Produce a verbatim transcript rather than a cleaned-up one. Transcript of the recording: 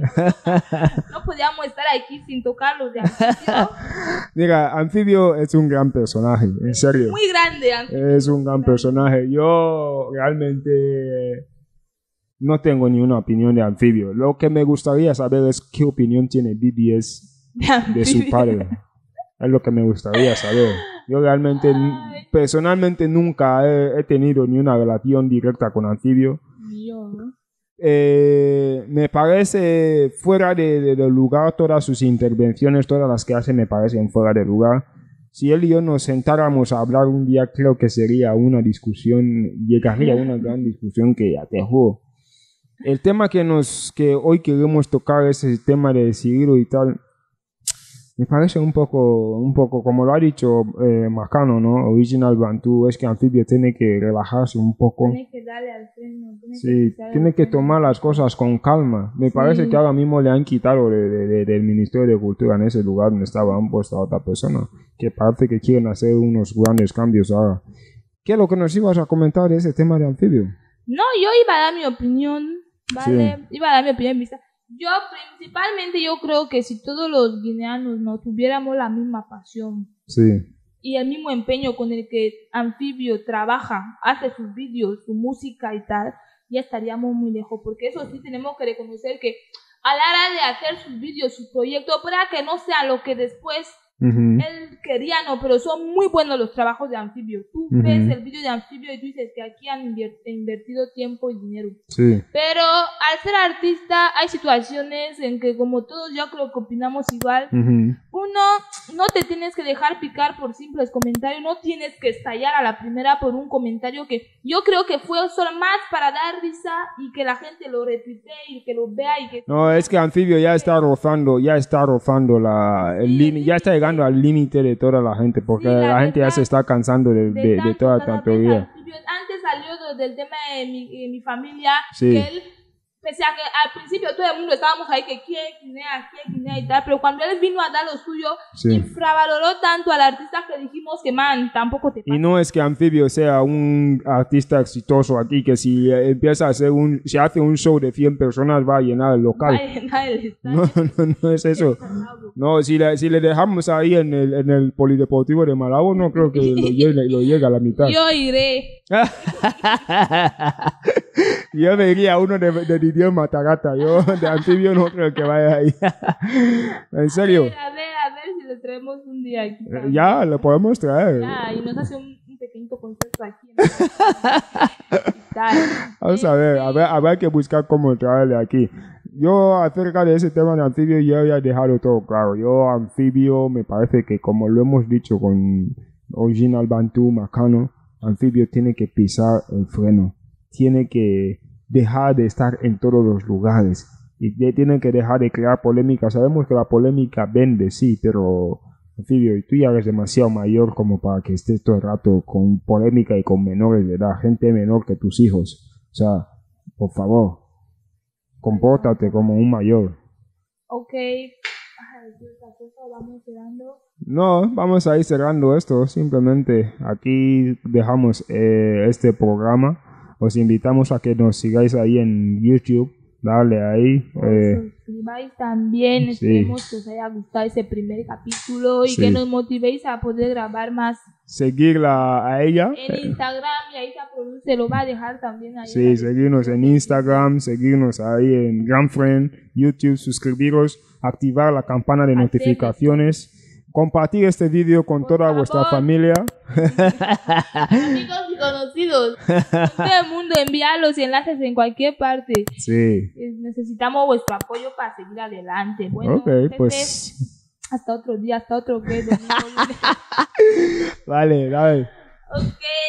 no podíamos estar aquí sin tocarlos de Anfibio. Mira, Anfibio es un gran personaje, en serio. Muy grande, Anfibio. Es un gran personaje. Yo realmente no tengo ni una opinión de Anfibio. Lo que me gustaría saber es qué opinión tiene B B S de, de su padre. Es lo que me gustaría saber. Yo realmente, Ay. personalmente, nunca he, he tenido ni una relación directa con Anfibio. Yo, ¿no? Eh, me parece fuera de, de, de lugar todas sus intervenciones, todas las que hace me parecen fuera de lugar. Si él y yo nos sentáramos a hablar un día, creo que sería una discusión, llegaría a una gran discusión que ya te juro. El tema que nos que hoy queremos tocar es el tema de Cirilo y tal. Me parece un poco, un poco como lo ha dicho eh, Macano, ¿no? Original Bantu, es que Anfibio tiene que relajarse un poco. Tiene que darle al freno. Tiene sí, que tiene que tomar las cosas con calma. Me sí. parece que ahora mismo le han quitado de, de, de, del Ministerio de Cultura en ese lugar donde estaba, han puesto a otra persona. Que parece que quieren hacer unos grandes cambios ahora. ¿Qué es lo que nos ibas a comentar de ese tema de Anfibio? No, yo iba a dar mi opinión, ¿vale? Sí. Iba a dar mi opinión en vista. Yo principalmente yo creo que si todos los guineanos no tuviéramos la misma pasión sí. y el mismo empeño con el que Anfibio trabaja, hace sus vídeos, su música y tal, ya estaríamos muy lejos, porque eso sí tenemos que reconocer que a la hora de hacer sus vídeos, sus proyectos, para que no sean lo que después uh-huh. él quería, no, pero son muy buenos los trabajos de Anfibio. Tú uh-huh. ves el vídeo de Anfibio y tú dices que aquí han invier- invertido tiempo y dinero. Sí. Pero al ser artista hay situaciones en que, como todos yo creo que opinamos igual, uh-huh. uno no te tienes que dejar picar por simples comentarios, no tienes que estallar a la primera por un comentario que yo creo que fue solo más para dar risa y que la gente lo retuitee y que lo vea y que... No, es que Anfibio ya está rozando, ya está rozando la, el sí, límite, sí, ya está llegando al límite de toda la gente, porque sí, la, la gente verdad, ya se está cansando de, de, de, de toda tontería. Antes salió del tema de mi, de mi familia, sí. que él, pese a que al principio todo el mundo estábamos ahí que quién Guinea, quién Guinea y tal, pero cuando él vino a dar lo suyo, sí. infravaloró tanto al artista que dijimos que man, tampoco te pasa. Y no es que Anfibio sea un artista exitoso aquí, que si empieza a hacer un, si hace un show de cien personas va a llenar el local. Va a llenar el estadio. No, no, no es eso. No, si le, si le dejamos ahí en el, en el Polideportivo de Malabo, no creo que lo llegue, lo llegue a la mitad. Yo iré. Yo me iría a uno de, de Didier Matagata. Yo de Anfibio no creo que vaya ahí. ¿En serio? A ver, a ver, a ver si lo traemos un día aquí. Eh, ya, lo podemos traer. Ya, y nos hace un, un pequeño concierto aquí. Vamos a ver, a ver, habrá que buscar cómo traerle aquí. Yo, acerca de ese tema de Anfibio, yo ya he dejado todo claro. Yo, Anfibio, me parece que como lo hemos dicho con Original Bantu, Macano, Anfibio tiene que pisar el freno. Tiene que dejar de estar en todos los lugares y de, tiene que dejar de crear polémica. Sabemos que la polémica vende, sí, pero Anfibio, tú ya eres demasiado mayor como para que estés todo el rato con polémica y con menores de edad, gente menor que tus hijos. O sea, por favor, compórtate como un mayor. Ok. Vamos cerrando. No, vamos a ir cerrando esto. Simplemente aquí dejamos eh, este programa. Os invitamos a que nos sigáis ahí en YouTube. Dale ahí. Eh, suscribáis también. Sí. Esperemos que os haya gustado ese primer capítulo y sí. que nos motivéis a poder grabar más. Seguirla a ella. En Instagram, y ahí se lo va a dejar también ahí. Sí, seguirnos en Instagram, seguirnos ahí en GrandFriend, YouTube, suscribiros, activar la campana de notificaciones. Compartir este vídeo con Por toda favor. vuestra familia. Amigos y conocidos. Todo el mundo, enviar los enlaces en cualquier parte. Sí. Necesitamos vuestro apoyo para seguir adelante. Bueno, ok, jefe, pues. Hasta otro día, hasta otro que. Vale, dale. Ok.